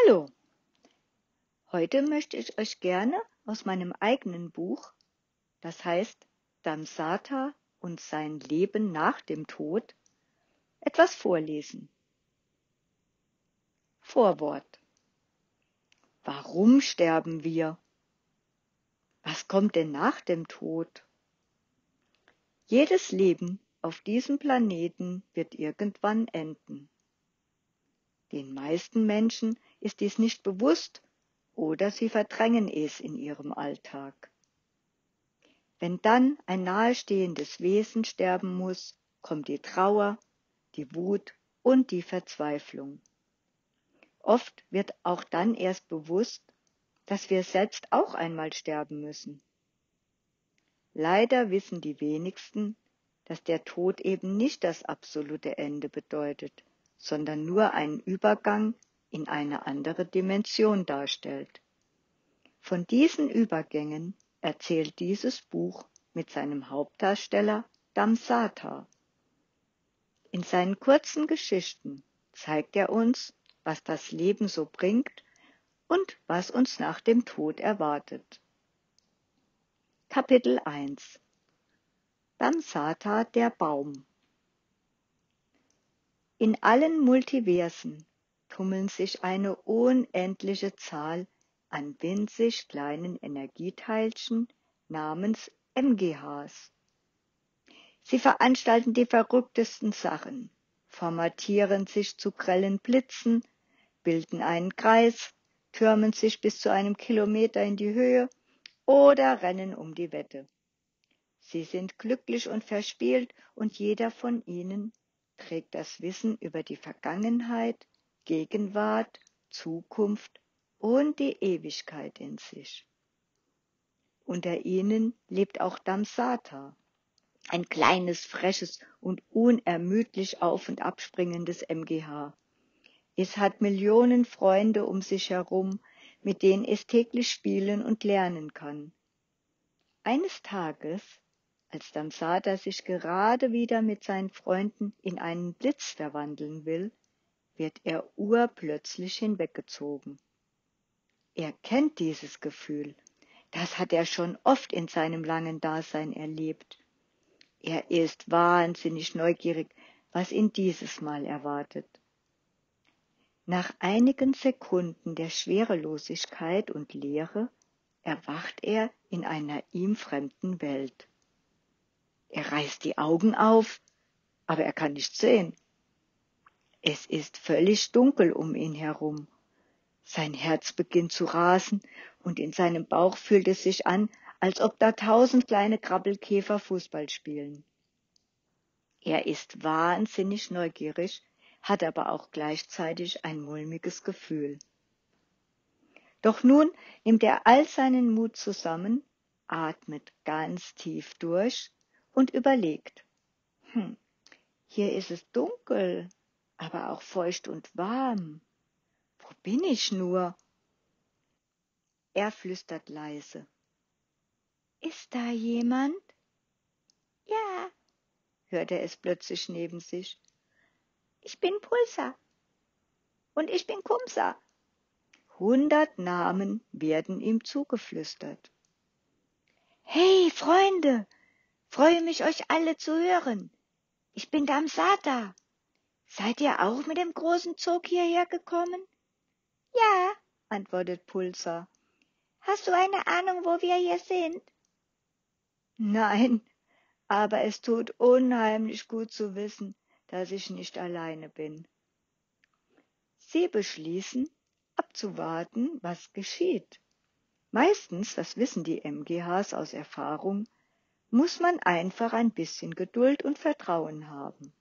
Hallo, heute möchte ich euch gerne aus meinem eigenen Buch, das heißt Dhamsata und sein Leben nach dem Tod, etwas vorlesen. Vorwort. Warum sterben wir? Was kommt denn nach dem Tod? Jedes Leben auf diesem Planeten wird irgendwann enden. Den meisten Menschen ist dies nicht bewusst oder sie verdrängen es in ihrem Alltag. Wenn dann ein nahestehendes Wesen sterben muss, kommt die Trauer, die Wut und die Verzweiflung. Oft wird auch dann erst bewusst, dass wir selbst auch einmal sterben müssen. Leider wissen die wenigsten, dass der Tod eben nicht das absolute Ende bedeutet, sondern nur einen Übergang in eine andere Dimension darstellt. Von diesen Übergängen erzählt dieses Buch mit seinem Hauptdarsteller Dhamsata. In seinen kurzen Geschichten zeigt er uns, was das Leben so bringt und was uns nach dem Tod erwartet. Kapitel 1 Dhamsata, der Baum. In allen Multiversen tummeln sich eine unendliche Zahl an winzig kleinen Energieteilchen namens MGHs. Sie veranstalten die verrücktesten Sachen, formatieren sich zu grellen Blitzen, bilden einen Kreis, türmen sich bis zu einem Kilometer in die Höhe oder rennen um die Wette. Sie sind glücklich und verspielt und jeder von ihnen trägt das Wissen über die Vergangenheit, Gegenwart, Zukunft und die Ewigkeit in sich. Unter ihnen lebt auch Dhamsata, ein kleines, freches und unermüdlich auf- und abspringendes MGH. Es hat Millionen Freunde um sich herum, mit denen es täglich spielen und lernen kann. Eines Tages, als Dhamsata sich gerade wieder mit seinen Freunden in einen Blitz verwandeln will, wird er urplötzlich hinweggezogen. Er kennt dieses Gefühl. Das hat er schon oft in seinem langen Dasein erlebt. Er ist wahnsinnig neugierig, was ihn dieses Mal erwartet. Nach einigen Sekunden der Schwerelosigkeit und Leere erwacht er in einer ihm fremden Welt. Er reißt die Augen auf, aber er kann nichts sehen. Es ist völlig dunkel um ihn herum. Sein Herz beginnt zu rasen und in seinem Bauch fühlt es sich an, als ob da 1000 kleine Krabbelkäfer Fußball spielen. Er ist wahnsinnig neugierig, hat aber auch gleichzeitig ein mulmiges Gefühl. Doch nun nimmt er all seinen Mut zusammen, atmet ganz tief durch und überlegt. Hier ist es dunkel, aber auch feucht und warm. Wo bin ich nur? Er flüstert leise. Ist da jemand? Ja, hört er es plötzlich neben sich. Ich bin Pulsar. Und ich bin Kumsa. 100 Namen werden ihm zugeflüstert. Hey, Freunde, freue mich, euch alle zu hören. Ich bin Dhamsata. Seid ihr auch mit dem großen Zug hierher gekommen? Ja, antwortet Pulsar. Hast du eine Ahnung, wo wir hier sind? Nein, aber es tut unheimlich gut zu wissen, dass ich nicht alleine bin. Sie beschließen, abzuwarten, was geschieht. Meistens, das wissen die MGHs aus Erfahrung, muss man einfach ein bisschen Geduld und Vertrauen haben.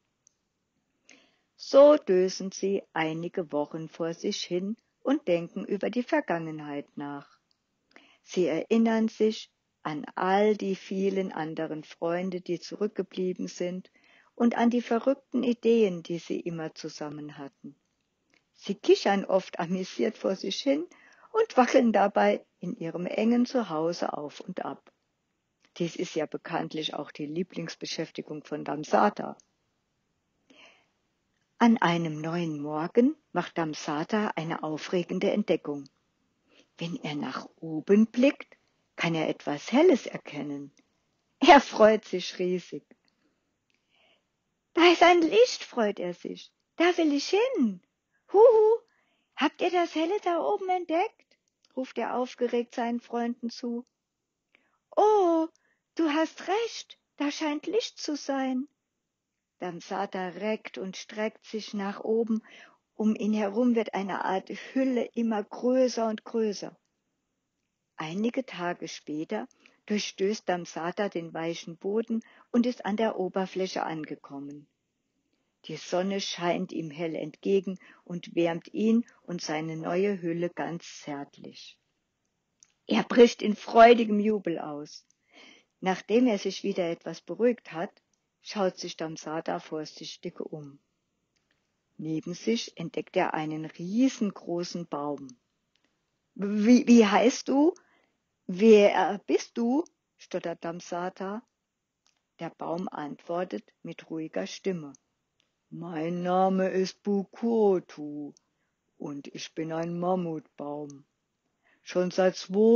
So dösen sie einige Wochen vor sich hin und denken über die Vergangenheit nach. Sie erinnern sich an all die vielen anderen Freunde, die zurückgeblieben sind, und an die verrückten Ideen, die sie immer zusammen hatten. Sie kichern oft amüsiert vor sich hin und wackeln dabei in ihrem engen Zuhause auf und ab. Dies ist ja bekanntlich auch die Lieblingsbeschäftigung von Dhamsata. An einem neuen Morgen macht Dhamsata eine aufregende Entdeckung. Wenn er nach oben blickt, kann er etwas Helles erkennen. Er freut sich riesig. Da ist ein Licht, freut er sich. Da will ich hin. Huhu, habt ihr das Helle da oben entdeckt? Ruft er aufgeregt seinen Freunden zu. Oh, du hast recht, da scheint Licht zu sein. Dhamsata reckt und streckt sich nach oben. Um ihn herum wird eine Art Hülle immer größer und größer. Einige Tage später durchstößt Dhamsata den weichen Boden und ist an der Oberfläche angekommen. Die Sonne scheint ihm hell entgegen und wärmt ihn und seine neue Hülle ganz zärtlich. Er bricht in freudigem Jubel aus. Nachdem er sich wieder etwas beruhigt hat, schaut sich Dhamsata vorsichtig um. Neben sich entdeckt er einen riesengroßen Baum. Wie heißt du? Wer bist du? Stottert Dhamsata. Der Baum antwortet mit ruhiger Stimme. Mein Name ist Bukotu und ich bin ein Mammutbaum. Schon seit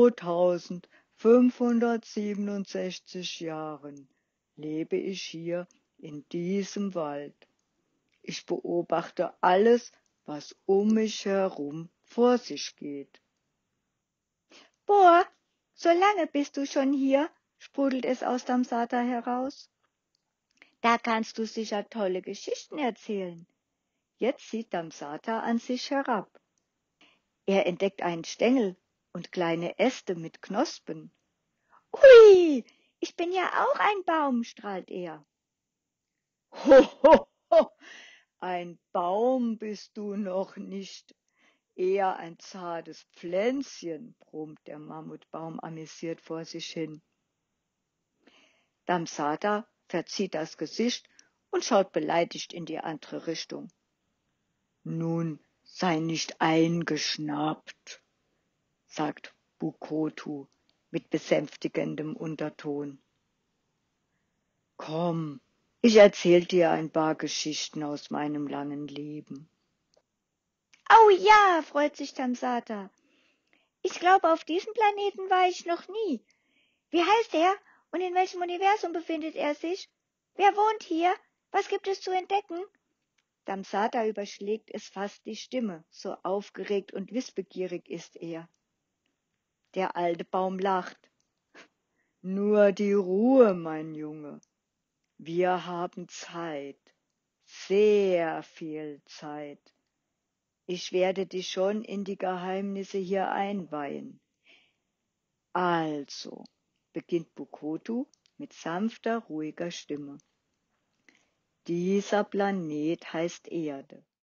2567 Jahren lebe ich hier in diesem Wald. Ich beobachte alles, was um mich herum vor sich geht. Boah, so lange bist du schon hier, sprudelt es aus Dhamsata heraus. Da kannst du sicher tolle Geschichten erzählen. Jetzt sieht Dhamsata an sich herab. Er entdeckt einen Stängel und kleine Äste mit Knospen. Hui, ich bin ja auch ein Baum, strahlt er. Ho, ho, ho, ein Baum bist du noch nicht, eher ein zartes Pflänzchen, brummt der Mammutbaum amüsiert vor sich hin. Dhamsata verzieht das Gesicht und schaut beleidigt in die andere Richtung. Nun, sei nicht eingeschnappt, sagt Bukotu mit besänftigendem Unterton. Komm, ich erzähl dir ein paar Geschichten aus meinem langen Leben. Oh ja, freut sich Dhamsata. Ich glaube, auf diesem Planeten war ich noch nie. Wie heißt er und in welchem Universum befindet er sich? Wer wohnt hier? Was gibt es zu entdecken? Dhamsata überschlägt es fast die Stimme, so aufgeregt und wissbegierig ist er. Der alte Baum lacht. Nur die Ruhe, mein Junge. Wir haben Zeit, sehr viel Zeit. Ich werde dich schon in die Geheimnisse hier einweihen. Also, beginnt Bukotu mit sanfter, ruhiger Stimme. Dieser Planet heißt Erde.